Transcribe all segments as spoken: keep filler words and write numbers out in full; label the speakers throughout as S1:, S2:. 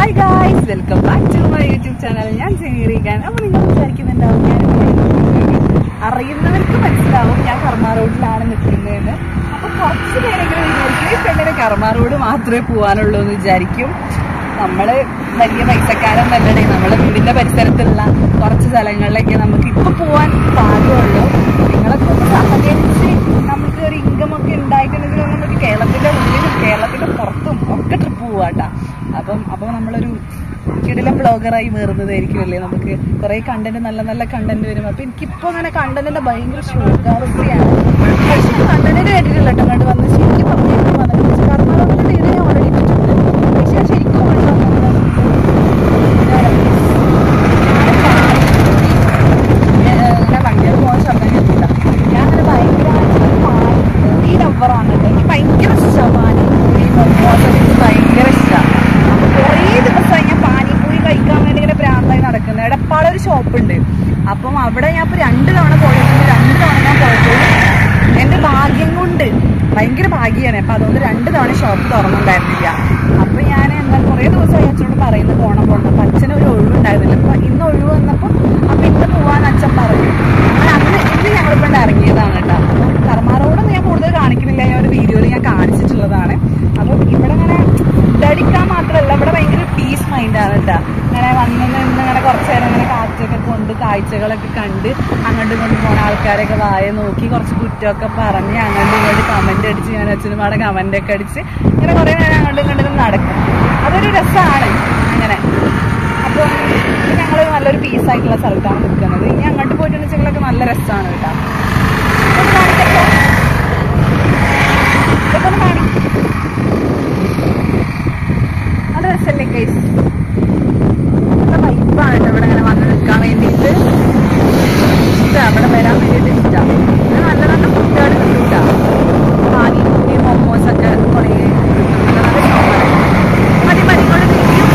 S1: Hi guys, welcome back to my YouTube channel. ഞാൻ JINI. അപ്പോൾ നിങ്ങൾ വിചാരിക്കുന്നുണ്ടാവും ഞാൻ അറിയുന്നവർക്ക് മനസ്സിലാവും ഞാൻ കർമ്മ റോഡിലാണ് നിൽക്കുന്നതെന്ന്. അപ്പോൾ കുറച്ച് പേരെങ്കിലും വിചാരിക്കും ഈ പെണ്ണിന് കർമ്മ റോഡ് മാത്രമേ പോകാനുള്ളൂ എന്ന് വിചാരിക്കും. നമ്മൾ വലിയ പൈസക്കാരൊന്നല്ലേ, നമ്മളെ വീടിന്റെ പരിസരത്തുള്ള കുറച്ച് സ്ഥലങ്ങളിലൊക്കെ നമുക്ക് ഇപ്പൊ പോകാൻ പാടുള്ളൂ. നിങ്ങളൊക്കെ ഒന്ന് സഹകരിച്ച് നമുക്ക് ഒരു ഇൻകം ഒക്കെ ഉണ്ടായിട്ടുണ്ടെങ്കിൽ നമുക്ക് കേരളത്തിന്റെ ഉള്ളിലും കേരളത്തിന്റെ പുറത്തും ഒക്കെ ട്രിപ്പ് പോവാട്ടാ. അപ്പം അപ്പോൾ നമ്മളൊരു കിടിലം ബ്ലോഗറായി മാറുന്നതായിരിക്കുമല്ലേ. നമുക്ക് കുറെ കണ്ടന്റ്, നല്ല നല്ല കണ്ടന്റ് വരും. അപ്പൊ എനിക്കിപ്പോ അങ്ങനെ കണ്ടന്റിന്റെ ഭയങ്കര ശോകാവസ്ഥയാണ്. പക്ഷെ കണ്ടന്റിന് കേട്ടിട്ടില്ല കേട്ടോ. അങ്ങോട്ട് വന്ന് ശരിക്കും പറഞ്ഞു വന്നിട്ട് കർമ്മത്തിന്റെ വീട് ഞാൻ ഓൾറെഡി ഇട്ടിട്ടുണ്ട്. പക്ഷെ ശരിക്കും അങ്ങനെ ഭയങ്കര പോകാൻ ശബ്ദം കേട്ടില്ല. ഞാൻ അങ്ങനെ ഭയങ്കരമായിട്ട് ഈ നമ്പറാണ് കേട്ടോ. എനിക്ക് ഭയങ്കര ഇഷ്ടമാണ് ഈ മൊമോസ്. എനിക്ക് ഭയങ്കര ഇഷ്ടമാണ്. അപ്പൊ കുറേ ദിവസമായി ഞാൻ പാനിപ്പൂരി കഴിക്കാൻ വേണ്ടി ഇങ്ങനെ പ്രാന്തായി നടക്കുന്നത്. എടപ്പാളൊരു ഷോപ്പുണ്ട്. അപ്പം അവിടെ ഞാൻ ഇപ്പൊ രണ്ട് തവണ പോയിട്ടുണ്ട്. രണ്ട് തവണ ഞാൻ പോയപ്പോൾ എന്റെ ഭാഗ്യം കൊണ്ട് ഭയങ്കര ഭാഗ്യമാണ്. അപ്പൊ അതുകൊണ്ട് രണ്ട് തവണ ഷോപ്പ് തുറന്നുണ്ടായിരുന്നില്ല. അപ്പൊ ഞാൻ എന്താ കുറെ ദിവസമായി അച്ഛനോട് പറയുന്നത് പോണം പോണം. അപ്പൊ അച്ഛന് ഒരു ഒഴിവുണ്ടായിരുന്നില്ല. അപ്പൊ ഇന്ന് ഒഴിവ് വന്നപ്പോ അപ്പൊ ഇന്ന് പോവാൻ അച്ഛൻ പറഞ്ഞു. അങ്ങനെ അന്ന് ഇന്ന് ഞങ്ങളിപ്പണ്ട് ഇറങ്ങിയതാണ് കേട്ടോ. അപ്പൊ കർമ്മ റോഡൊന്നും ഞാൻ കൂടുതൽ കാണിക്കുന്നില്ല. ഞാൻ ഒരു വീഡിയോയിൽ ഞാൻ കാണിച്ചിട്ടുള്ളതാണ്. അപ്പം ഇവിടെ ഇങ്ങനെ ഫുഡടിക്കാൻ മാത്രമല്ല, ഇവിടെ ഭയങ്കര പീസ് മൈൻഡാണ് കേട്ടോ. ഇങ്ങനെ വന്ന് നിന്ന് ഇങ്ങനെ കുറച്ച് നേരം ഇങ്ങനെ കാറ്റൊക്കെ കൊണ്ട് കാഴ്ചകളൊക്കെ കണ്ട് അങ്ങോട്ടും ഇങ്ങോട്ട് പോകുന്ന ആൾക്കാരൊക്കെ വായ നോക്കി കുറച്ച് കുറ്റമൊക്കെ പറഞ്ഞ് അങ്ങോട്ടും ഇങ്ങോട്ട് കമന്റ് അടിച്ച് ഞാൻ അച്ഛനുമാടെ കമന്റ് ഒക്കെ അടിച്ച് ഇങ്ങനെ കുറെ നേരം അങ്ങോട്ടും ഇങ്ങോട്ടും നടക്കും. അതൊരു രസമാണ് അങ്ങനെ. അപ്പം ഞങ്ങൾ നല്ലൊരു പീസായിട്ടുള്ള സ്ഥലത്താണ് നിൽക്കുന്നത്. ഇനി അങ്ങോട്ട് പോയിട്ടുണ്ടെങ്കിലൊക്കെ നല്ല രസമാണ് കേട്ടോ. ഇതൊക്കെ കാണി നല്ല രസമല്ലേ ഗൈസ്. നല്ല വൈബാണ് കേട്ടോ ഇവിടെ ഇങ്ങനെ വന്ന് നിൽക്കാൻ വേണ്ടിയിട്ട്. ഇഷ്ടമാണ് ഇവിടെ വരാൻ വേണ്ടിയിട്ട്. ഇഷ്ടമാണ്. നല്ല നല്ല ഫുഡുകൾ കിട്ടും. പാനിപ്പൂരി മോമോസ് ഒക്കെ കുറേ നല്ല നല്ല ഷോപ്പാണ്. മതി മതികൊണ്ട് തിരിയും.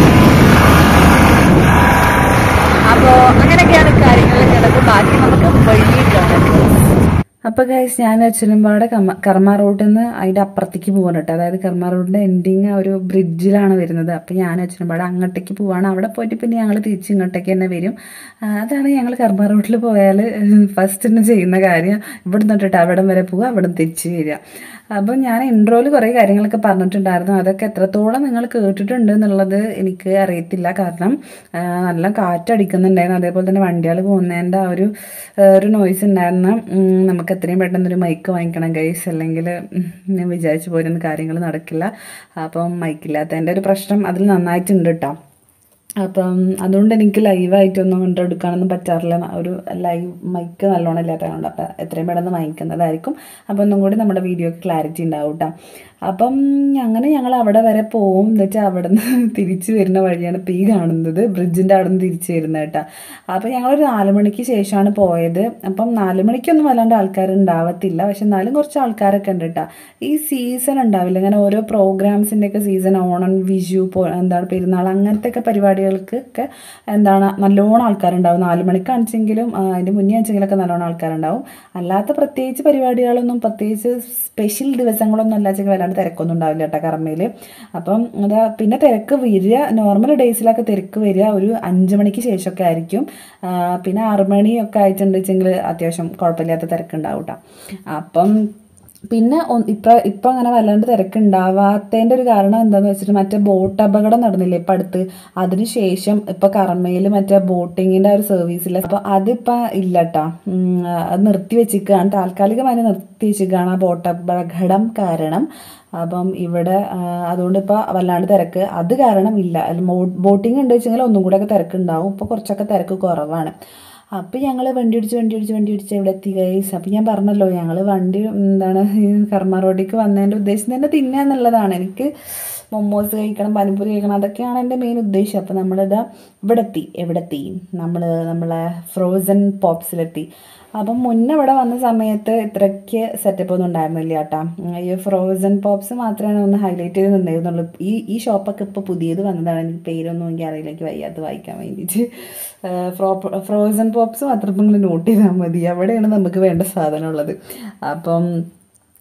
S1: അപ്പോ അങ്ങനെയൊക്കെയാണ് കാര്യങ്ങളൊക്കെ ഉള്ളത്. ബാക്കി നമുക്ക് വഴിയിട്ടാണ്. അപ്പോൾ ഗൈസ് ഞാൻ അച്ഛനും പാടെ കർമ്മ കർമ്മ റോഡിൽ നിന്ന് അതിൻ്റെ അപ്പുറത്തേക്ക് പോകാൻ കേട്ടോ. അതായത് കർമ്മ റോഡിൻ്റെ എൻഡിങ് ആ ഒരു ബ്രിഡ്ജിലാണ് വരുന്നത്. അപ്പോൾ ഞാൻ അച്ഛനും പാടെ അങ്ങോട്ടേക്ക് പോവാണ്. അവിടെ പോയിട്ട് പിന്നെ ഞങ്ങൾ തിരിച്ച് ഇങ്ങോട്ടേക്ക് തന്നെ വരും. അതാണ് ഞങ്ങൾ കർമ്മ റോഡിൽ പോയാൽ ഫസ്റ്റ് തന്നെ ചെയ്യുന്ന കാര്യം. ഇവിടെ നിന്നിട്ട് അവിടം വരെ പോവുക, അവിടെ നിന്ന് തിരിച്ച് വരിക. അപ്പം ഞാൻ ഇൻട്രോയിൽ കുറേ കാര്യങ്ങളൊക്കെ പറഞ്ഞിട്ടുണ്ടായിരുന്നു. അതൊക്കെ എത്രത്തോളം നിങ്ങൾ കേട്ടിട്ടുണ്ട് എന്നുള്ളത് എനിക്ക് അറിയത്തില്ല. കാരണം നല്ല കാറ്റടിക്കുന്നുണ്ടായിരുന്നു. അതേപോലെ തന്നെ വണ്ടികൾ പോകുന്നതിൻ്റെ ആ ഒരു ഒരു നോയ്സ് ഉണ്ടായിരുന്നു. നമുക്ക് എത്രയും പെട്ടെന്നൊരു മൈക്ക് വാങ്ങിക്കണം ഗൈസ്, അല്ലെങ്കിൽ ഞാൻ വിചാരിച്ചു പോരുന്ന കാര്യങ്ങൾ നടക്കില്ല. അപ്പം മൈക്കില്ലാത്തതിൻ്റെ ഒരു പ്രശ്നം അതിൽ നന്നായിട്ടുണ്ട് കേട്ടോ. അപ്പം അതുകൊണ്ട് എനിക്ക് ലൈവായിട്ടൊന്നും കൊണ്ടെടുക്കാനൊന്നും പറ്റാറില്ല. ഒരു ലൈവ് മൈക്ക് നല്ലോണം ഇല്ലാത്തതുകൊണ്ട് അപ്പം എത്രയും പെട്ടെന്ന് വാങ്ങിക്കുന്നതായിരിക്കും. അപ്പോൾ ഒന്നും കൂടി നമ്മുടെ വീഡിയോക്ക് ക്ലാരിറ്റി ഉണ്ടാവും കേട്ടോ. അപ്പം അങ്ങനെ ഞങ്ങൾ അവിടെ വരെ പോവും. എന്ന് വെച്ചാൽ അവിടെ നിന്ന് തിരിച്ച് വരുന്ന വഴിയാണ് ഇപ്പോൾ ഈ കാണുന്നത്. ബ്രിഡ്ജിൻ്റെ അവിടെ നിന്ന് തിരിച്ച് വരുന്നത് കേട്ടോ. അപ്പോൾ ഞങ്ങളൊരു നാല് മണിക്ക് ശേഷമാണ് പോയത്. അപ്പം നാല് മണിക്കൊന്നും വല്ലാണ്ട് ആൾക്കാർ ഉണ്ടാവത്തില്ല. പക്ഷെ എന്നാലും കുറച്ച് ആൾക്കാരൊക്കെ ഉണ്ട് കേട്ടോ. ഈ സീസൺ ഉണ്ടാവില്ല, ഇങ്ങനെ ഓരോ പ്രോഗ്രാംസിൻ്റെയൊക്കെ സീസൺ, ഓണം, വിഷു, എന്താണ് പെരുന്നാൾ, അങ്ങനത്തെ ഒക്കെ പരിപാടികൾക്കൊക്കെ എന്താണ് നല്ലോണം ആൾക്കാരുണ്ടാവും. നാല് മണിക്കാണെച്ചെങ്കിലും അതിൻ്റെ മുന്നേ ആണെച്ചെങ്കിലൊക്കെ നല്ലോണം ആൾക്കാരുണ്ടാവും. അല്ലാത്ത പ്രത്യേകിച്ച് പരിപാടികളൊന്നും പ്രത്യേകിച്ച് സ്പെഷ്യൽ ദിവസങ്ങളൊന്നും അല്ലാച്ചെങ്കിൽ വല്ലാണ്ട് തിരക്കൊന്നും ഉണ്ടാവില്ല കേട്ടോ കർമ്മയിൽ. അപ്പം അതാ പിന്നെ തിരക്ക് വരിക നോർമൽ ഡേയ്സിലൊക്കെ തിരക്ക് വരിക ഒരു അഞ്ച് മണിക്ക് ശേഷമൊക്കെ ആയിരിക്കും. പിന്നെ ആറ് മണിയൊക്കെ ആയിട്ടുണ്ടെങ്കിൽ അത്യാവശ്യം കുഴപ്പമില്ലാത്ത തിരക്കുണ്ടാവും കേട്ടോ. അപ്പം പിന്നെ ഇപ്പം ഇപ്പം അങ്ങനെ വല്ലാണ്ട് തിരക്കുണ്ടാവാത്തതിൻ്റെ ഒരു കാരണം എന്താണെന്ന് വെച്ചിട്ട് മറ്റേ ബോട്ട് അപകടം നടന്നില്ലേ ഇപ്പം അടുത്ത്. അതിന് ശേഷം ഇപ്പം കർമ്മയിൽ മറ്റേ ബോട്ടിങ്ങിൻ്റെ ഒരു സർവീസില്ല. അപ്പോൾ അതിപ്പോൾ ഇല്ല കേട്ടോ. അത് നിർത്തി വെച്ചിരിക്കുകയാണ്, താൽക്കാലികമായി നിർത്തി വെച്ചിരിക്കുകയാണ് ആ ബോട്ട് അപകടം കാരണം. അപ്പം ഇവിടെ അതുകൊണ്ട് ഇപ്പോൾ വല്ലാണ്ട് തിരക്ക് അത് കാരണം ഇല്ല. ബോട്ടിങ് ഉണ്ട് വെച്ചെങ്കിൽ ഒന്നും കൂടെ ഒക്കെ തിരക്കുണ്ടാവും. ഇപ്പോൾ കുറച്ചൊക്കെ തിരക്ക് കുറവാണ്. അപ്പോൾ ഞങ്ങൾ വണ്ടി ഓടിച്ച് വണ്ടി ഓടിച്ച് വണ്ടി ഓടിച്ച് ഇവിടെ എത്തി ഗൈസ്. അപ്പോൾ ഞാൻ പറഞ്ഞല്ലോ ഞങ്ങൾ വണ്ടി എന്താണ് കർമ്മ റോഡിലേക്ക് വന്നതിൻ്റെ ഉദ്ദേശം തന്നെ തിന്നുക എന്നുള്ളതാണ്. എനിക്ക് മൊമോസ് കഴിക്കണം, പാനിപ്പൂരി കഴിക്കണം, അതൊക്കെയാണ് എൻ്റെ മെയിൻ ഉദ്ദേശം. അപ്പോൾ നമ്മളിതാ ഇവിടെ എത്തി. എവിടെ എത്തി നമ്മൾ നമ്മളെ ഫ്രോസൺ പോപ്സിലെത്തി. അപ്പം മുന്നേ ഇവിടെ വന്ന സമയത്ത് ഇത്രയ്ക്ക് സെറ്റപ്പ് ഒന്നും ഉണ്ടായിരുന്നില്ല കേട്ടോ. ഈ ഫ്രോസൺ പോപ്സ് മാത്രമാണ് ഒന്ന് ഹൈലൈറ്റ് ചെയ്ത് നിന്നിരുന്നുള്ളൂ. ഈ ഈ ഷോപ്പൊക്കെ ഇപ്പോൾ പുതിയത് വന്നതാണ്. എനിക്ക് പേരൊന്നും എനിക്ക് അറിയില്ല, എനിക്ക് വയ്യാത്ത വായിക്കാൻ വേണ്ടിയിട്ട്. ഫ്രോ ഫ്രോസൺ പോപ്സ് മാത്രം നിങ്ങൾ നോട്ട് ചെയ്താൽ മതി, അവിടെയാണ് നമുക്ക് വേണ്ട സാധനം ഉള്ളത്. അപ്പം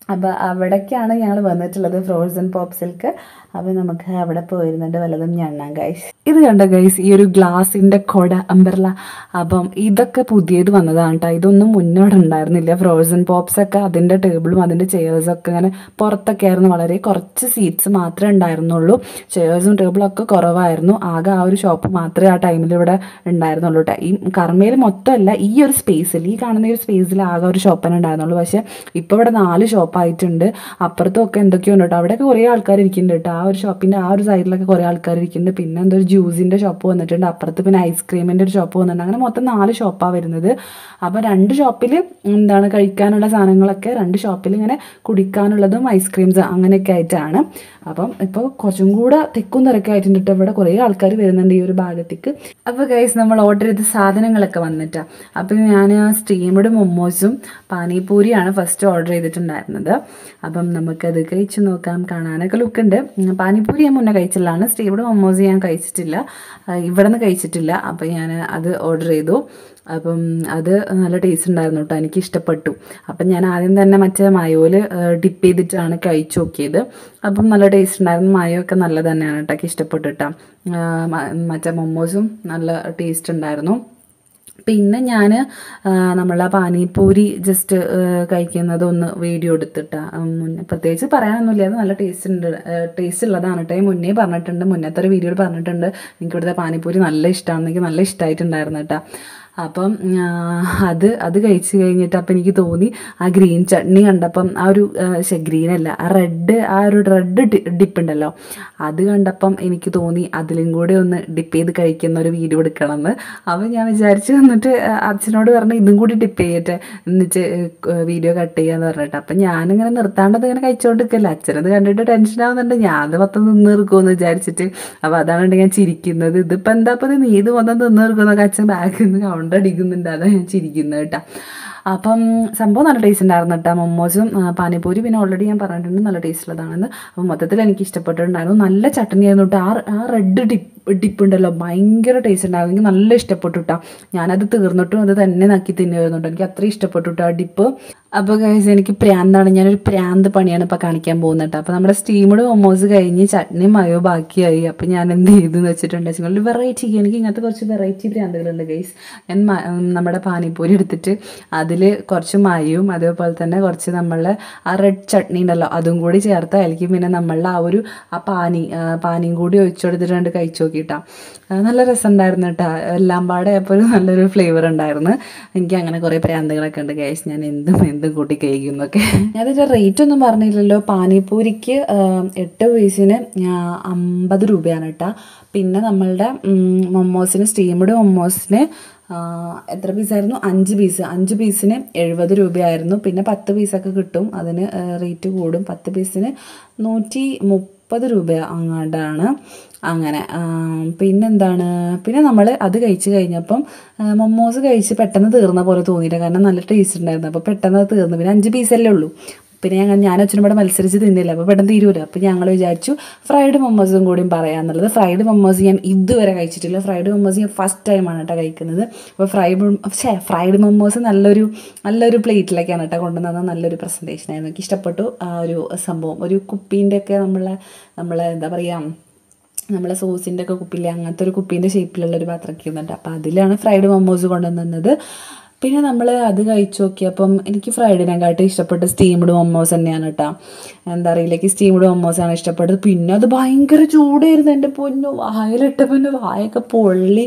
S1: അപ്പോൾ അവിടേക്കാണ് ഞങ്ങൾ വന്നിട്ടുള്ളത്, ഫ്രോസൺ പോപ്സിൽക്ക്. അപ്പോൾ നമുക്ക് അവിടെ പോയിരുന്നുണ്ട് വല്ലതും ഞണ്ണാം ഗൈസ്. ഇത് കണ്ട ഗൈസ്, ഈ ഒരു ഗ്ലാസിൻ്റെ കൊട അംബ്രല, അപ്പം ഇതൊക്കെ പുതിയത് വന്നതാണ് കേട്ടോ. ഇതൊന്നും മുന്നോട്ട് ഉണ്ടായിരുന്നില്ല. ഫ്രോസൺ പോപ്സ് ഒക്കെ അതിൻ്റെ ടേബിളും അതിൻ്റെ ചെയേഴ്സൊക്കെ ഇങ്ങനെ പുറത്തൊക്കെ ആയിരുന്നു, വളരെ കുറച്ച് സീറ്റ്സ് മാത്രമേ ഉണ്ടായിരുന്നുള്ളൂ. ചെയേഴ്സും ടേബിളും ഒക്കെ കുറവായിരുന്നു. ആകെ ആ ഒരു ഷോപ്പ് മാത്രമേ ആ ടൈമിൽ ഇവിടെ ഉണ്ടായിരുന്നുള്ളൂ കേട്ടോ. ഈ കർമ്മയിൽ മൊത്തമല്ല, ഈ ഒരു സ്പേസിൽ, ഈ കാണുന്ന ഒരു സ്പേസിൽ ആകെ ഒരു ഷോപ്പ് തന്നെ ഉണ്ടായിരുന്നുള്ളൂ. പക്ഷേ ഇപ്പോൾ ഇവിടെ നാല് ഷോപ്പായിട്ടുണ്ട്. അപ്പുറത്തും ഒക്കെ എന്തൊക്കെയോ ഉണ്ട് കേട്ടോ. അവിടെയൊക്കെ കുറേ ആൾക്കാർ ഇരിക്കുന്നുണ്ട് കേട്ടോ. ആ ഒരു ഷോപ്പിൻ്റെ ആ ഒരു സൈഡിലൊക്കെ കുറേ ആൾക്കാർ ഇരിക്കുന്നുണ്ട്. പിന്നെ എന്തോ ഒരു ജ്യൂസിൻ്റെ ഷോപ്പ് വന്നിട്ടുണ്ട്, അപ്പുറത്ത് പിന്നെ ഐസ്ക്രീമിൻ്റെ ഒരു ഷോപ്പ് വന്നിട്ടുണ്ട്. അങ്ങനെ മൊത്തം നാല് ഷോപ്പാണ് വരുന്നത്. അപ്പോൾ രണ്ട് ഷോപ്പിൽ എന്താണ് കഴിക്കാനുള്ള സാധനങ്ങളൊക്കെ, രണ്ട് ഷോപ്പിൽ ഇങ്ങനെ കുടിക്കാനുള്ളതും ഐസ്ക്രീംസ് അങ്ങനെയൊക്കെ ആയിട്ടാണ്. അപ്പം ഇപ്പോൾ കുറച്ചും കൂടെ തിക്കും തിരക്കായിട്ടുണ്ട് കേട്ടോ. ഇവിടെ കുറേ ആൾക്കാർ വരുന്നുണ്ട് ഈ ഒരു ഭാഗത്തേക്ക്. അപ്പോൾ ഗൈസ്, നമ്മൾ ഓർഡർ ചെയ്ത സാധനങ്ങളൊക്കെ വന്നിട്ടാണ്. അപ്പോൾ ഞാൻ സ്റ്റീംഡ് മൊമോസും പാനിപൂരിയാണ് ഫസ്റ്റ് ഓർഡർ ചെയ്തിട്ടുണ്ടായിരുന്നത്. അപ്പം നമുക്കത് കഴിച്ച് നോക്കാം. കാണാനൊക്കെ ലുക്കുണ്ട്. പാനിപൂരി ഞാൻ മുന്നേ കഴിച്ചിട്ടുള്ളതാണ്, സ്റ്റീംഡ് മൊമോസ് ഞാൻ കഴിച്ചിട്ടില്ല, ഇവിടെ നിന്ന് കഴിച്ചിട്ടില്ല. അപ്പോൾ ഞാൻ അത് ഓർഡർ ചെയ്തു. അപ്പം അത് നല്ല ടേസ്റ്റ് ഉണ്ടായിരുന്നു കേട്ടോ, എനിക്ക് ഇഷ്ടപ്പെട്ടു. അപ്പം ഞാൻ ആദ്യം തന്നെ മറ്റേ മയോയിൽ ഡിപ്പ് ചെയ്തിട്ടാണ് കഴിച്ചു നോക്കിയത്. അപ്പം നല്ല ടേസ്റ്റ് ഉണ്ടായിരുന്നു. മയോ ഒക്കെ നല്ല തന്നെയാണ് കേട്ടോ, എനിക്ക് ഇഷ്ടപ്പെട്ടു കേട്ടോ. മറ്റേ മൊമോസും നല്ല ടേസ്റ്റ് ഉണ്ടായിരുന്നു. പിന്നെ ഞാൻ നമ്മളെ പാനിപൂരി ജസ്റ്റ് കഴിക്കുന്നത് ഒന്ന് വീഡിയോ എടുത്തിട്ടാണ്. മുന്നേ പ്രത്യേകിച്ച് പറയാനൊന്നുമില്ല, അത് നല്ല ടേസ്റ്റ് ഉണ്ട്, ടേസ്റ്റ് ഉള്ളതാണ് കേട്ടോ. മുന്നേ പറഞ്ഞിട്ടുണ്ട്, മുന്നത്തെ ഒരു വീഡിയോയിൽ പറഞ്ഞിട്ടുണ്ട് എനിക്ക് ഇവിടുത്തെ പാനിപൂരി നല്ല ഇഷ്ടമാണ്, എനിക്ക് നല്ല ഇഷ്ടമായിട്ടുണ്ടായിരുന്നു കേട്ടോ. അപ്പം അത് അത് കഴിച്ച് കഴിഞ്ഞിട്ട് അപ്പം എനിക്ക് തോന്നി ആ ഗ്രീൻ ചട്നി കണ്ടപ്പം, ആ ഒരു ഗ്രീനല്ല ആ റെഡ്, ആ ഒരു റെഡ് ഡിപ്പ് ഉണ്ടല്ലോ, അത് കണ്ടപ്പം എനിക്ക് തോന്നി അതിലും കൂടെ ഒന്ന് ഡിപ്പ് ചെയ്ത് കഴിക്കുന്ന ഒരു വീഡിയോ എടുക്കണമെന്ന്. അപ്പം ഞാൻ വിചാരിച്ചു, എന്നിട്ട് അച്ഛനോട് പറഞ്ഞു ഇതും കൂടി ഡിപ്പ് ചെയ്യട്ടെ, എന്നിട്ട് വീഡിയോ കട്ട് ചെയ്യാന്ന് പറഞ്ഞിട്ട്. അപ്പം ഞാനിങ്ങനെ നിർത്താണ്ടത് ഇങ്ങനെ കഴിച്ചുകൊണ്ടിരിക്കല്ല, അച്ഛനത് കണ്ടിട്ട് ടെൻഷൻ ആവുന്നുണ്ട്, ഞാൻ അത് മൊത്തം നിന്ന് തീർക്കുമെന്ന് വിചാരിച്ചിട്ട്. അപ്പോൾ അതാണ് ഞാൻ ചിരിക്കുന്നത്. ഇതിപ്പോൾ എന്താ അപ്പം നീ ഇത് മൊത്തം തിന്ന് തീർക്കുന്നൊക്കെ അച്ഛൻ ബാക്കിൽ നിന്ന് കൗണ്ട് അടിക്കുന്നുണ്ട്, അതാണ് ഞാൻ ചിരിക്കുന്നത് കേട്ടോ. അപ്പം സംഭവം നല്ല ടേസ്റ്റ് ഉണ്ടായിരുന്നു കേട്ടോ. മൊമോസും പാനിപൂരി പിന്നെ ഓൾറെഡി ഞാൻ പറഞ്ഞിട്ടുണ്ട് നല്ല ടേസ്റ്റ് ഉള്ളതാണെന്ന്. അപ്പം മൊത്തത്തിൽ എനിക്ക് ഇഷ്ടപ്പെട്ടിട്ടുണ്ടായിരുന്നു. നല്ല ചട്ടണി ആയിരുന്നു കേട്ടോ. ആ ആ റെഡ് ഡിപ്പ് ഡിപ്പ് ഉണ്ടല്ലോ, ഭയങ്കര ടേസ്റ്റ് ഉണ്ടായിരുന്നു, എനിക്ക് നല്ല ഇഷ്ടപ്പെട്ടു കേട്ടോ. ഞാനത് തീർന്നിട്ടും അത് തന്നെ നക്കി തിന്നുമായിരുന്നു കേട്ടോ, എനിക്ക് അത്രയും ഇഷ്ടപ്പെട്ടു കേട്ടോ ആ ഡിപ്പ്. അപ്പോൾ ഗൈസ്, എനിക്ക് പ്രാന്താണ്, ഞാനൊരു പ്രാന്ത് പണിയാണ് ഇപ്പോൾ കാണിക്കാൻ പോകുന്നത് കേട്ടോ. അപ്പോൾ നമ്മുടെ സ്റ്റീംഡ് മൊമോസ് കഴിഞ്ഞ് ചട്നി മയോ ബാക്കിയായി. അപ്പോൾ ഞാൻ എന്ത് ചെയ്തെന്ന് വെച്ചിട്ടുണ്ടെങ്കിൽ ഒരു വെറൈറ്റി, എനിക്ക് ഇങ്ങനത്തെ കുറച്ച് വെറൈറ്റി പ്രാന്തുകളുണ്ട് ഗൈസ്. ഞാൻ നമ്മുടെ പാനിപൂരി എടുത്തിട്ട് അതിൽ കുറച്ച് മയവും അതേപോലെ തന്നെ കുറച്ച് നമ്മളെ ആ റെഡ് ചട്നി ഉണ്ടല്ലോ അതും കൂടി ചേർത്ത് അതിലേക്ക് പിന്നെ നമ്മളുടെ ആ ഒരു ആ പാനി പാനിയും കൂടി ഒഴിച്ചു കൊടുത്തിട്ടുണ്ട് കഴിച്ചു നോക്കിയിട്ടാ. നല്ല രസം ഉണ്ടായിരുന്നു കേട്ടോ. എല്ലാം പാടെ അപ്പോൾ ഒരു നല്ലൊരു ഫ്ലേവർ ഉണ്ടായിരുന്നു. എനിക്ക് അങ്ങനെ കുറേ പ്രാന്തുകളൊക്കെ ഉണ്ട് ഗൈസ്, ഞാൻ എന്തും എന്തും കൂട്ടി കഴിക്കുന്നൊക്കെ. ഞാനതിൻ്റെ റേറ്റ് ഒന്നും പറഞ്ഞില്ലല്ലോ. പാനിപൂരിക്ക് എട്ട് പീസിന് അമ്പത് രൂപയാണ് കേട്ടോ. പിന്നെ നമ്മളുടെ മൊമോസിന്, സ്റ്റീംഡ് മൊമോസിന് എത്ര പീസായിരുന്നു, അഞ്ച് പീസ് അഞ്ച് പീസിന് എഴുപത് രൂപയായിരുന്നു. പിന്നെ പത്ത് പീസൊക്കെ കിട്ടും, അതിന് റേറ്റ് കൂടും. പത്ത് പീസിന് നൂറ്റി മുപ്പത് രൂപ അങ്ങാണ്ടാണ്. അങ്ങനെ പിന്നെന്താണ്, പിന്നെ നമ്മൾ അത് കഴിച്ച് കഴിഞ്ഞപ്പം മൊമോസ് കഴിച്ച് പെട്ടെന്ന് തീർന്ന പോലെ തോന്നിയില്ല, കാരണം നല്ല ടേസ്റ്റ് ഉണ്ടായിരുന്നു. അപ്പോൾ പെട്ടെന്ന് അത് തീർന്നു. പിന്നെ അഞ്ച് പീസല്ലേ ഉള്ളൂ. പിന്നെ ഞങ്ങൾ ഞാൻ അച്ഛനും ഇവിടെ മത്സരിച്ച് തിന്നില്ല, അപ്പോൾ പെട്ടെന്ന് തീരൂല. അപ്പോൾ ഞങ്ങൾ വിചാരിച്ചു ഫ്രൈഡ് മൊമോസും കൂടിയും പറയാമെന്നുള്ളത്. ഫ്രൈഡ് മൊമോസ് ഞാൻ ഇതുവരെ കഴിച്ചിട്ടില്ല. ഫ്രൈഡ് മൊമോസ് ഞാൻ ഫസ്റ്റ് ടൈമാണ് കേട്ടോ കഴിക്കുന്നത്. അപ്പോൾ ഫ്രൈഡ് ഛേ ഫ്രൈഡ് മൊമോസ് നല്ലൊരു നല്ലൊരു പ്ലേറ്റിലേക്കാണ് കേട്ടോ കൊണ്ടുവന്നത്. നല്ലൊരു പ്രസൻറ്റേഷനായിരുന്നു, എനിക്ക് ഇഷ്ടപ്പെട്ടു ആ ഒരു സംഭവം. ഒരു കുപ്പീൻ്റെയൊക്കെ നമ്മളെ നമ്മളെ എന്താ പറയുക, നമ്മളെ സോസിൻ്റെ ഒക്കെ കുപ്പിയില്ലേ, അങ്ങനത്തെ ഒരു കുപ്പീൻ്റെ ഷേപ്പിലുള്ളൊരു പാത്രമൊക്കെ ഇരുന്നുണ്ട്. അപ്പോൾ അതിലാണ് ഫ്രൈഡ് മൊമോസ് കൊണ്ടുവന്നത്. പിന്നെ നമ്മൾ അത് കഴിച്ചു നോക്കിയപ്പം എനിക്ക് ഫ്രൈഡിനെക്കാട്ടും ഇഷ്ടപ്പെട്ട സ്റ്റീംഡ് മൊമോസ് തന്നെയാണ് കേട്ടോ. എന്താ അറിയില്ലേക്ക് സ്റ്റീംഡ് മൊമോസാണ് ഇഷ്ടപ്പെട്ടത്. പിന്നെ അത് ഭയങ്കര ചൂടായിരുന്നു, എൻ്റെ പൊന്നു വായിലിട്ട പൊന്നു വായൊക്കെ പൊള്ളി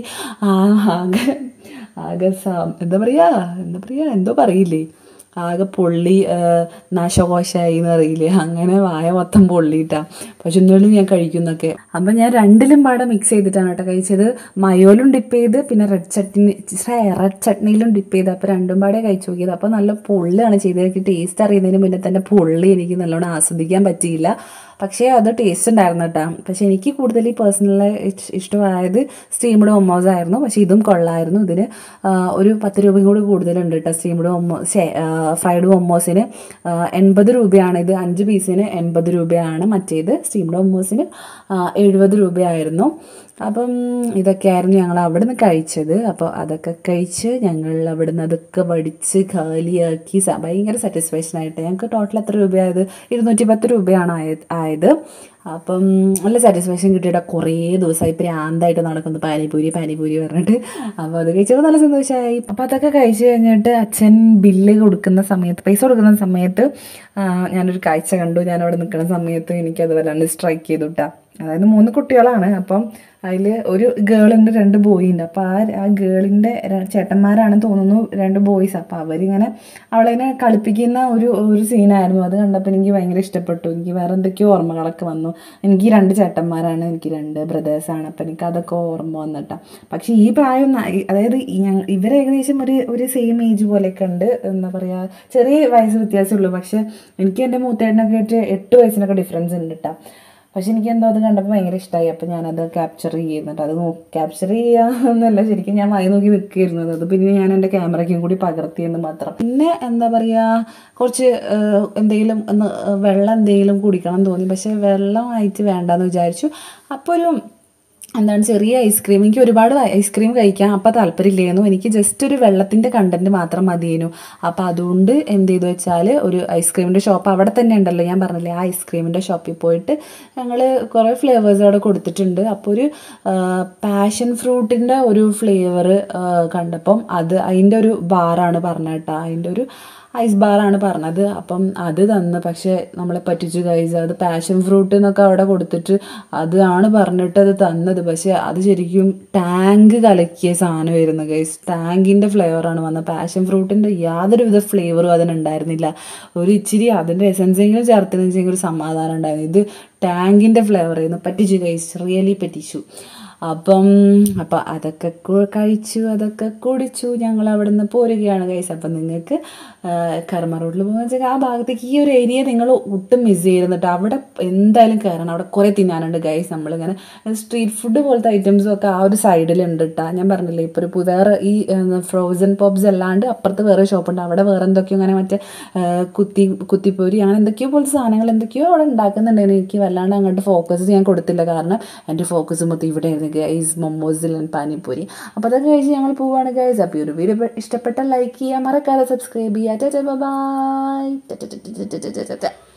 S1: ആകെ ആകെ എന്താ പറയുക എന്താ പറയുക എന്തോ പറയില്ലേ, ആകെ പൊള്ളി നാശകോശമായി എന്ന് അറിയില്ലേ, അങ്ങനെ വായ മൊത്തം പൊള്ളിയിട്ടാണ്. പക്ഷെ ഒന്നുമില്ല ഞാൻ കഴിക്കുന്നൊക്കെ. അപ്പം ഞാൻ രണ്ടിലും പാടെ മിക്സ് ചെയ്തിട്ടാണ് കേട്ടോ കഴിച്ചത്. മയോയിലും ഡിപ്പ് ചെയ്ത് പിന്നെ റെഡ് ചട്നി റെഡ് ചട്നിയിലും ഡിപ്പ് ചെയ്ത്. അപ്പോൾ രണ്ടും പാടെ കഴിച്ചു നോക്കിയത്. അപ്പോൾ നല്ല പൊള്ളിയാണ് ചെയ്തത്. എനിക്ക് ടേസ്റ്റ് അറിയുന്നതിന് മുന്നേ തന്നെ പൊള്ളി എനിക്ക് നല്ലോണം ആസ്വദിക്കാൻ പറ്റിയില്ല. പക്ഷേ അത് ടേസ്റ്റ് ഉണ്ടായിരുന്നു കേട്ടോ. പക്ഷേ എനിക്ക് കൂടുതൽ പേഴ്സണലി ഇഷ്ടമായത് സ്റ്റീംഡ് മൊമോസ് ആയിരുന്നു. പക്ഷേ ഇതും കൊള്ളായിരുന്നു. ഇതിന് ഒരു പത്ത് രൂപയും കൂടി കൂടുതലുണ്ട് കേട്ടോ. സ്റ്റീംഡ് മൊമോസ് ഫ്രൈഡ് മൊമോസിന് എൺപത് രൂപയാണ്, ഇത് അഞ്ച് പീസിന് എൺപത് രൂപയാണ്. മറ്റേത് സ്റ്റീംഡ് മൊമോസിന് എഴുപത് രൂപയായിരുന്നു. അപ്പം ഇതൊക്കെയായിരുന്നു ഞങ്ങൾ അവിടെ നിന്ന് കഴിച്ചത്. അപ്പോൾ അതൊക്കെ കഴിച്ച് ഞങ്ങൾ അവിടെ നിന്ന് അതൊക്കെ വടിച്ച് കാലിയാക്കി ഭയങ്കര സാറ്റിസ്ഫാക്ഷനായിട്ട്. ഞങ്ങൾക്ക് ടോട്ടൽ എത്ര രൂപയായത്? ഇരുന്നൂറ്റി പത്ത് രൂപയാണ് ആയത് ആയത് അപ്പം നല്ല സാറ്റിസ്ഫാക്ഷൻ കിട്ടിയിട്ട് കുറേ ദിവസമായി പ്രാന്തായിട്ട് നടക്കുന്നു പാനിപൂരി പാനിപൂരി പറഞ്ഞിട്ട്. അപ്പോൾ അത് കഴിച്ചപ്പോൾ നല്ല സന്തോഷമായി. അപ്പോൾ അതൊക്കെ കഴിച്ച് കഴിഞ്ഞിട്ട് അച്ഛൻ ബില്ല് കൊടുക്കുന്ന സമയത്ത്, പൈസ കൊടുക്കുന്ന സമയത്ത് ഞാനൊരു കാഴ്ച കണ്ടു. ഞാനവിടെ നിൽക്കുന്ന സമയത്ത് എനിക്കത് വല്ലാണ്ട് സ്ട്രൈക്ക് ചെയ്തു കേട്ടോ. അതായത് മൂന്ന് കുട്ടികളാണ്. അപ്പം അതിൽ ഒരു ഗേളുണ്ട്, രണ്ട് ബോയ് ഉണ്ട്. അപ്പോൾ ആ ആ ഗേളിൻ്റെ ചേട്ടന്മാരാണെന്ന് തോന്നുന്നു രണ്ട് ബോയ്സ്. അപ്പോൾ അവരിങ്ങനെ അവളതിനെ കളിപ്പിക്കുന്ന ഒരു ഒരു സീനായിരുന്നു. അത് കണ്ടപ്പോൾ എനിക്ക് ഭയങ്കര ഇഷ്ടപ്പെട്ടു. എനിക്ക് വേറെ എന്തൊക്കെയോ ഓർമ്മകളൊക്കെ വന്നു. എനിക്ക് രണ്ട് ചേട്ടന്മാരാണ്, എനിക്ക് രണ്ട് ബ്രദേഴ്സാണ്. അപ്പോൾ എനിക്ക് അതൊക്കെ ഓർമ്മ വന്നിട്ടാ. പക്ഷേ ഈ പ്രായം, അതായത് ഇവർ ഏകദേശം ഒരു ഒരു സെയിം ഏജ് പോലെയൊക്കെ ഉണ്ട്. എന്താ പറയുക, ചെറിയ വയസ്സ് വ്യത്യാസമുള്ളൂ. പക്ഷേ എനിക്ക് എൻ്റെ മൂത്തേട്ടനൊക്കെ ആയിട്ട് എട്ട് വയസ്സിനൊക്കെ ഡിഫറൻസ് ഉണ്ട് കേട്ടോ. പക്ഷെ എനിക്ക് എന്തോ അത് കണ്ടപ്പോൾ ഭയങ്കര ഇഷ്ടമായി. അപ്പോൾ ഞാനത് ക്യാപ്ചർ ചെയ്യുന്നുണ്ട്. അത് ക്യാപ്ചർ ചെയ്യാമെന്നല്ല, ശരിക്കും ഞാൻ വായി നോക്കി നിൽക്കുകയായിരുന്നത്. അത് പിന്നെ ഞാൻ എൻ്റെ ക്യാമറയ്ക്കും കൂടി പകർത്തിയെന്ന് മാത്രം. പിന്നെ എന്താ പറയുക, കുറച്ച് എന്തെങ്കിലും ഒന്ന് വെള്ളം എന്തെങ്കിലും കുടിക്കണം തോന്നി. പക്ഷേ വെള്ളം ആയിട്ട് വേണ്ടെന്ന് വിചാരിച്ചു. അപ്പോൾ ഒരു എന്താണ് ചെറിയ ഐസ്ക്രീം, എനിക്ക് ഒരുപാട് ഐസ്ക്രീം കഴിക്കാൻ അപ്പം താല്പര്യമില്ലായിരുന്നു. എനിക്ക് ജസ്റ്റ് ഒരു വെള്ളത്തിൻ്റെ കണ്ടൻറ്റ് മാത്രം മതിയേനു. അപ്പോൾ അതുകൊണ്ട് എന്ത് ചെയ്തു വെച്ചാൽ ഒരു ഐസ്ക്രീമിൻ്റെ ഷോപ്പ് അവിടെ തന്നെ ഉണ്ടല്ലോ, ഞാൻ പറഞ്ഞില്ലേ, ആ ഐസ്ക്രീമിൻ്റെ ഷോപ്പിൽ പോയിട്ട് ഞങ്ങൾ കുറേ ഫ്ലേവേഴ്സ് അവിടെ കൊടുത്തിട്ടുണ്ട്. അപ്പോൾ ഒരു പാഷൻ ഫ്രൂട്ടിൻ്റെ ഒരു ഫ്ലേവർ കണ്ടപ്പം അത് അതിൻ്റെ ഒരു ബാറാണ് പറഞ്ഞത് കേട്ടോ. അതിൻ്റെ ഒരു ഐസ് ബാറാണ് പറഞ്ഞത്. അപ്പം അത് തന്ന്. പക്ഷേ നമ്മളെ പറ്റിച്ചു ഗൈസ്. അത് പാഷൻ ഫ്രൂട്ട് എന്നൊക്കെ അവിടെ കൊടുത്തിട്ട് അതാണ് പറഞ്ഞിട്ട് അത് തന്നത്. പക്ഷേ അത് ശരിക്കും ടാങ്ക് കലക്കിയ സാധനമായിരുന്നു ഗൈസ്. ടാങ്കിൻ്റെ ഫ്ലേവറാണ് വന്നത്. പാഷൻ ഫ്രൂട്ടിൻ്റെ യാതൊരുവിധ ഫ്ലേവറും അതിനുണ്ടായിരുന്നില്ല. ഒരു ഇച്ചിരി അതിൻ്റെ എസൻസെങ്കിലും ചേർത്തതെന്ന് വെച്ചെങ്കിൽ ഒരു സമാധാനം ഉണ്ടായിരുന്നു. ഇത് ടാങ്കിൻ്റെ ഫ്ലേവറായിരുന്നു. പറ്റിച്ചു ഗൈസ്, റിയലി പറ്റിച്ചു. അപ്പം അപ്പം അതൊക്കെ കഴിച്ചു, അതൊക്കെ കുടിച്ചു. ഞങ്ങൾ അവിടെ നിന്ന് പോരുകയാണ് ഗൈസ്. അപ്പം നിങ്ങൾക്ക് കർമ്മ റോഡിൽ പോകുന്ന വെച്ചാൽ ആ ഭാഗത്തേക്ക് ഈ ഒരു ഏരിയ നിങ്ങൾ ഒട്ടും മിസ് ചെയ്തിരുന്നിട്ട് അവിടെ എന്തായാലും കയറണം. അവിടെ കുറേ തിന്നാനുണ്ട് ഗൈസ്. നമ്മളിങ്ങനെ സ്ട്രീറ്റ് ഫുഡ് പോലത്തെ ഐറ്റംസും ഒക്കെ ആ ഒരു സൈഡിലുണ്ട് കേട്ടോ. ഞാൻ പറഞ്ഞില്ലേ, ഇപ്പോൾ ഒരു പുതിയ ഈ ഫ്രോസൺ പോപ്സ് അല്ലാണ്ട് അപ്പുറത്ത് വേറെ ഷോപ്പുണ്ട്. അവിടെ വേറെ എന്തൊക്കെയോ അങ്ങനെ മറ്റേ കുത്തി കുത്തിപ്പൊരി അങ്ങനെ എന്തൊക്കെയോ പോലത്തെ സാധനങ്ങൾ എന്തൊക്കെയോ അവിടെ ഉണ്ടാക്കുന്നുണ്ടായിരുന്നു. എനിക്ക് വല്ലാണ്ട് അങ്ങോട്ട് ഫോക്കസ് ചെയ്യാൻ കൊടുത്തില്ല. കാരണം എൻ്റെ ഫോക്കസ് മൊത്തം ഇവിടെ ആയിരുന്നു ഗൈസ്, മൊമോസിൽ ആൻഡ് പാനിപ്പൂരി. അപ്പോൾ അതൊക്കെ കഴിച്ച് ഞങ്ങൾ പോവുകയാണ് ഗൈസ്. അപ്പോൾ ഈ ഒരു വീഡിയോ ഇഷ്ടപ്പെട്ടാൽ ലൈക്ക് ചെയ്യുക, മറക്കാതെ സബ്സ്ക്രൈബ് ചെയ്യുക. ബൈ.